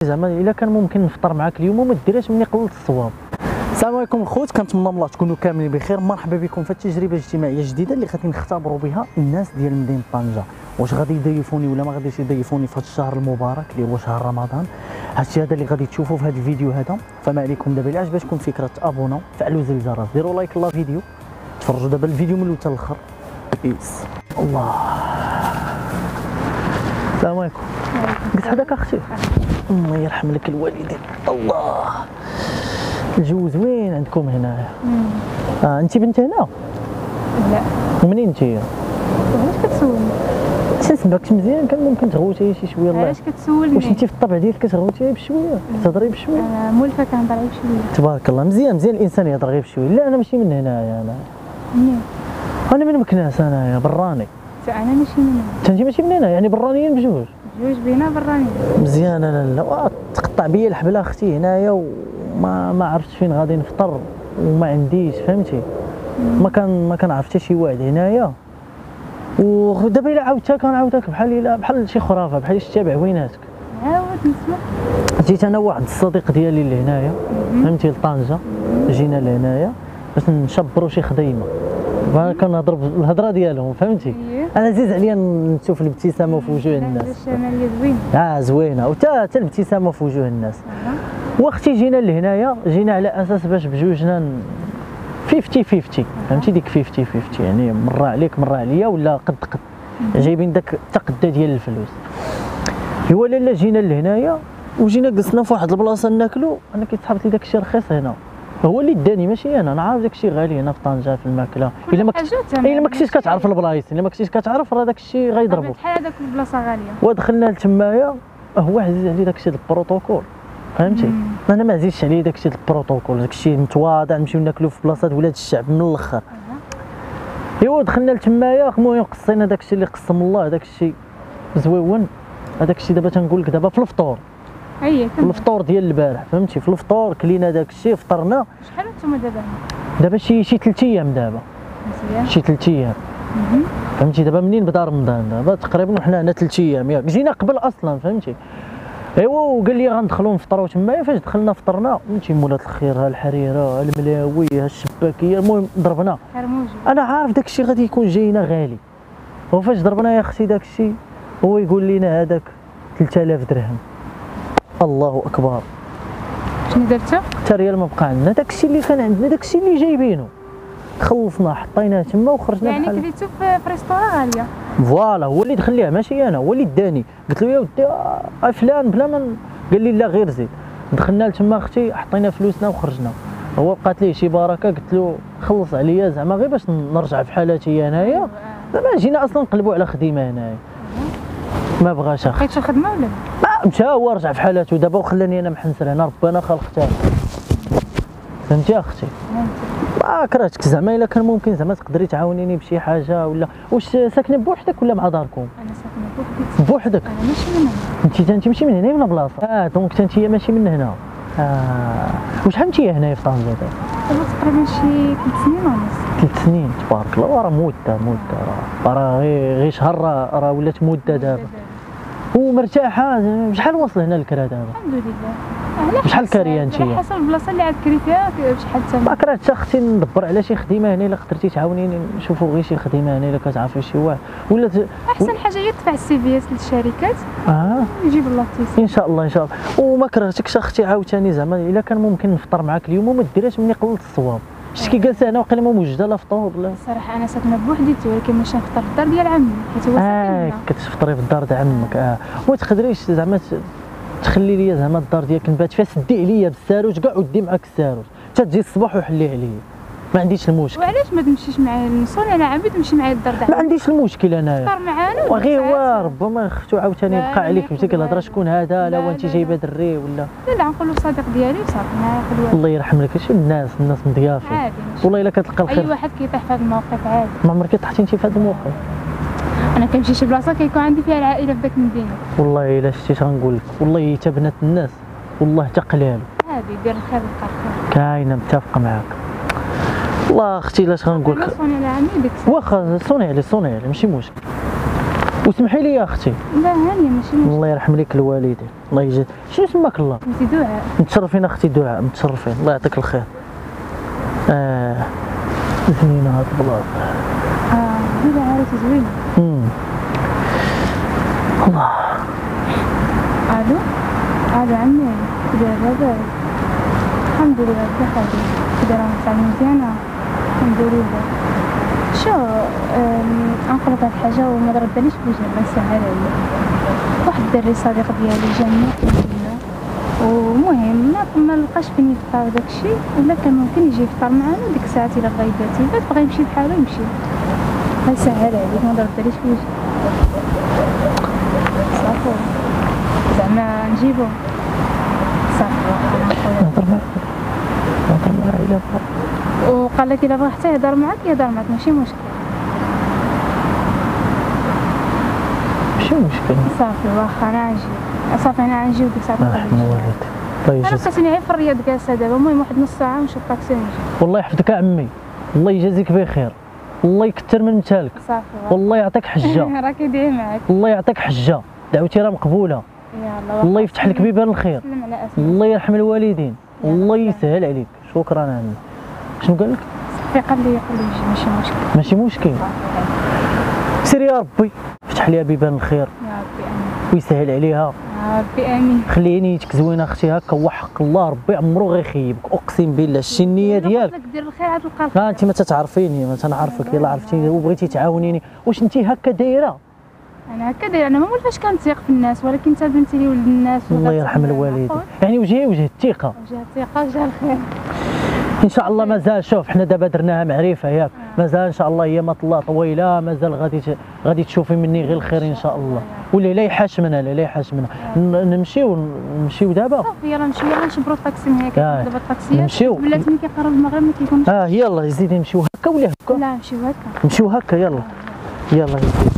زعما الا كان ممكن نفطر معاك اليوم وما ديرهاش مني قلت الصواب. السلام عليكم الخوت، كنتمنى الله تكونوا كاملين بخير. مرحبا بكم في التجربه الاجتماعيه جديده اللي غادي نختبروا بها الناس ديال مدينه طنجه، واش غادي يضيفوني ولا ما غاديش يضيفوني في هذا الشهر المبارك اللي هو شهر رمضان. هادشي هذا اللي غادي تشوفوا في هذا الفيديو هذا. فما عليكم دابا الا عجبتكم الفكره تابوناو، فعلوا زر الجرس، ديروا لايك لا فيديو، تفرجوا دابا الفيديو من الاول حتى الاخر. بيس. الله. السلام عليكم. قلت هذاك اختي. الله يرحم لك الوالدين. الله. الجو زوين عندكم هنايا. انت بنت هنا؟ لا. ومنين انت؟ علاش كتسولني؟ سمعك مزيان، كان ممكن تغوتي شي شويه. الله علاش كتسولني؟ واش انت في الطبع ديالك كتغوتي بشويه، كتهضري بشويه؟ انا مولفه كنهضر غير بشويه. تبارك الله، مزيان الانسان يهضر غير بشويه. لا انا ماشي من هنايا، منين؟ انا من مكناس، انايا براني. انا ماشي من هنا. انت ماشي من هنا، يعني برانيين بجوج. جوج بينا برانيين. مزيان. لا تقطع بيا الحبله اختي هنايا، وما عرفتش فين غادي نفطر وما عنديش، فهمتي؟ ما كنعرف حتى شي واحد هنايا. ودابا الا عاودتها كنعاودك بحال شي خرافه، بحال شي تابع ويناتك. عاود نسمع. جيت انا واحد الصديق ديالي اللي هنايا، فهمتي، لطنجه. جينا لهنايا باش نشبروا شي خديمه، كنهضر بالهضره ديالهم، فهمتي؟ انا عزيز عليا نشوف الابتسامه في وجوه الناس. الشماليه زوينه. زوينه، وتا الابتسامه في وجوه الناس. واختي جينا لهنايا، جينا على اساس باش بجوجنا 50-50، فهمتي ديك 50-50، يعني مره عليك مره عليا، ولا قد جايبين داك التقده ديال الفلوس. ايوا لالا جينا لهنايا وجينا جلسنا في واحد البلاصه ناكلوا. انا كيتحبط لي داك الشيء رخيص هنا، هو اللي داني ماشي انا عارف داك الشيء غالي هنا في طنجه في الماكله. الا ما كنتيش كتعرف البلايص، الا ما كنتيش كتعرف راه داك الشيء غيضربوك. بحال هذاك البلاصه غاليه. ودخلنا لتمايا، هو عزيز عليه داك الشيء البروتوكول، فهمتي؟ انا ما عزيزش عليه داك الشيء البروتوكول، داك الشيء متواضع، نمشيو ناكلوا في بلاصه ولاد الشعب من الاخر. ايوا دخلنا لتمايا، المهم قصينا داك الشيء اللي قسم الله، داك الشيء زويون. هذاك الشيء دابا تنقول لك دابا في الفطور، في الفطور ديال البارح، فهمتي؟ في الفطور كلينا داك الشيء، فطرنا. شحال نتوما دابا شي 3 ايام دابا. مزيان. شي 3 ايام. فهمتي؟ دابا منين بدا رمضان دابا تقريبا وحنا هنا 3 ايام، ياك جينا قبل اصلا، فهمتي؟ ايوا وقال لي غندخلوا نفطروا تمايا. فاش دخلنا فطرنا، فهمتي، مولات الخير، ها الحريره، ها الملاوي، ها الشباكيه، المهم ضربنا. انا عارف داك الشيء غادي يكون جاينا غالي، وفاش ضربنا يا اختي داك الشيء هو يقول لنا هذاك 3000 درهم. الله اكبر. شنو درتو؟ حتى ريال ما بقى عندنا، داك الشيء اللي كان عندنا، داك الشيء اللي جايبينه خلصنا حطيناه تما وخرجنا. يعني كليتو في ريستوران غاليه. فوالا، هو اللي دخل ليها ماشي انا، هو اللي داني. قلت له يا ودي فلان بلا ما، قال لي لا غير زيد. دخلنا لتما اختي، حطينا فلوسنا وخرجنا. هو بقات ليه شي بركه، قلت له خلص عليا زعما غير باش نرجع في حالتي انايا. زعما جينا اصلا نقلبوا على خديمه هنايا، ما بغاش اخي. لقيتو خدمه ولا لا؟ مشى هو رجع في حالته دابا، وخلاني انا محنسر هنا، ربنا خلقتها، فهمتي اختي؟ ما كرهتك زعما، الا كان ممكن زعما تقدري تعاونيني بشي حاجه. ولا واش ساكنه بوحدك ولا مع داركم؟ انا ساكنه بوحدي. بوحدك؟ انا ماشي من هنا. انت ماشي من هنا ولا بلاصه؟ دونك انت ماشي من هنا. وشحال انت هنايا في طنجه دابا؟ تقريبا شي 3 سنين ونص. 3 سنين، تبارك الله. راه مده راه غير شهر راه ولات مده دابا. ومرتاحه؟ شحال واصل هنا الكرا دابا؟ الحمد لله. شحال كاريه انت؟ على حسب البلاصه اللي عاد كري فيها شحال الثمن. ما كرهتش اختي ندبر على شي خدمه هنا، الا قدرتي تعاونيني نشوفوا غير شي خدمه هنا، الا كتعرفي شي واحد ولا احسن حاجه هي تدفع السي في اس للشركات. يجيب الله التيسير ان شاء الله ان شاء الله. وما كرهتكش اختي عاوتاني زعما الا كان ممكن نفطر معاك اليوم وما ديرهاش مني قلت الصواب. شتي كي جالسه هنا وقيله ما موجوده لا فطور ولا. الصراحه انا ساكنه بوحديتي، ولكن ماشي نفطر في الدار ديال عمي حيت هو ساكن هنا. كتفطري في الدار ديال عمك. وما تقدريش زعما تخلي لي زعما الدار ديالك نبات فيها، سدي عليا بالساروج كاع ودي معاك الساروج، حتى تجي الصباح وحلي عليا، ما عنديش المشكل. وعلاش ما تمشيش معايا نصوني على عمي، تمشي معايا للدار ديال ما عنديش المشكل انايا. تفطر معانا وغير ربما اختو عاوتاني يبقى عليك ديك الهضره شكون هذا، لا وانت جايبه دري ولا لا نقولوا صديق ديالي وصافي ما. الله يرحم لك شي الناس مضيافين. عادي والله الا كتلقى الخير. اي واحد كيطيح في هذا الموقف عادي. ما عمرك طحتي انت في هذا الموقف؟ انا كنمشي شي بلاصه كيكون عندي فيها العائله في ذاك المدينه. والله الا شتي شغنقول لك، والله حتى بنات الناس والله حتى قلال. عادي دير الخير لقى الخير. كاينه متفقه معاك. والله اختي الا شغنقول لك، صوني على عمي ديك واخا صوني عليه ماشي مشكل. وسمحي لي يا اختي. لا هانيه ماشي مشكل. الله يرحم لك الوالدين، الله يجزاك. شنو سماك الله؟ انت دعاء. متشرفين اختي دعاء، متشرفين، الله يعطيك الخير. زوينه هاد البلاصه. هذا عارف زوينه. الله. الو عمي دابا الحمد لله بخير. كي راه صافي مزيانه الحمد لله. شو نقولك هاد الحاجه وما ضرباليش بوجهي، الله يسهل عليا. واحد الدري صديق ديالي جاني هنا، ومهم ما لقاش فين يفطر وداكشي، ولا كان ممكن يجي يفطر معنا ديك الساعات الا بغا يباتي، بغا يمشي بحالو يمشي، الله يسهل عليك ما ضرباليش بوجهي. صافي زعما نجيبو صافي نهضر معاه الا بغا. وقال لك الا بغا حتى يهضر معاك ماشي مشكل. ماشي مشكل. صافي واخا انا غنجي. صافي انا غنجي وديك الساعه الله يرحم الوالد. الله انا يجازيك. بقيتني غير في الرياض جالسه دابا، المهم واحد نص ساعه ونشوف طاكسي ونجي. والله يحفظك عمي، الله يجازيك بخير، الله يكثر من مثالك، صافي والله يعطيك حجه. راه كيدعي معاك. الله يعطيك حجه، دعوتي راه مقبوله. يلاه الله يفتح لك بيبان الخير. سلم على اسمك. الله يرحم الوالدين، الله يسهل عليك. شكرا عمي. شنو قال لك؟ صافي قال لي يجي ماشي مشكل. ماشي مشكل. سيري يا ربي فتح ليها بيبان الخير يا ربي امين. ويسهل عليها. يا ربي امين. خلي نيتك زوينه اختي هكا، وحق الله ربي عمرو غيخيبك، اقسم بالله شتي النيه ديالك. دير الخير عاد تلقى الخير. انت ما تتعرفيني، ما تنعرفك، يلا عرفتيني وبغيتي تعاونيني. واش انت هكا دايره؟ انا هكا داير، انا ما ولفاش كنثيق في الناس، ولكن انت بنتي لي ولد الناس. الله يرحم الوالدين، يعني وجهي وجه الثقه. وجه الثقه وجه الخير. ان شاء الله مازال. شوف حنا دابا درناها معرفه ياك، مازال ان شاء الله ايامات الله طويله، مازال غادي تشوفي مني غير الخير ان شاء الله. ولا لا يحاشمنا لا يحاشمنا. نمشيو دابا. صافي يلا نمشيو، يلا نشبروا الطاكسي من هيك. دابا الطاكسيات نمشيو. ولات ملي كيقرب المغرب ما كيكونش. يلا زيدي نمشيو هكا ولا هكا؟ لا نمشيو هكا. نمشيو هكا يلا. يلا زيدي.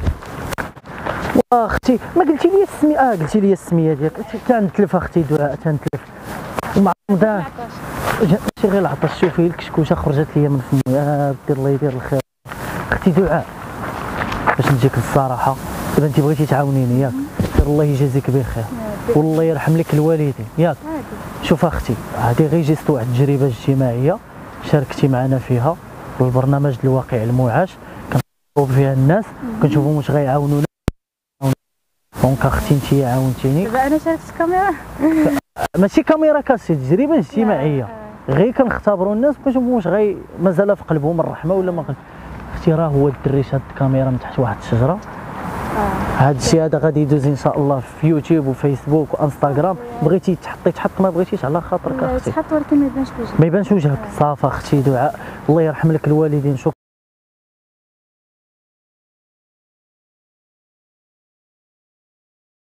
اختي ما قلتي لي السميه؟ قلتي لي السميه ديالك. تنتلف اختي دعاء، تنتلف ومع رمضان ماشي غير العطش. شوفي الكشكوشه خرجت لي من فمي. بدي الله يدير الخير. اختي دعاء باش نجيك الصراحه، دابا انت بغيتي تعاونيني ياك، الله يجازيك بخير والله يرحم لك الوالدين ياك. شوف اختي هذه غير جيست واحد التجربه اجتماعيه شاركتي معنا فيها، والبرنامج الواقع المعاش كنشوفوا فيها الناس، كنشوفوا واش غيعاونونا. دونك اختي انت عاونتيني. دابا انا شاركت الكاميرا. ماشي كاميرا كاسي، تجربه اجتماعيه غير كنختبروا الناس كنشوفوا واش مازال في قلبهم الرحمه ولا ما. اختي راه هو الدري شاد الكاميرا من تحت واحد الشجره. هذا الشيء هذا غادي يدوز ان شاء الله في يوتيوب وفيسبوك وانستغرام. بغيتي تحطي تحط، ما بغيتيش على خاطرك اختي. تحط ولكن ما يبانش وجهك. ما يبانش وجهك. صافي اختي دعاء، الله يرحم لك الوالدين.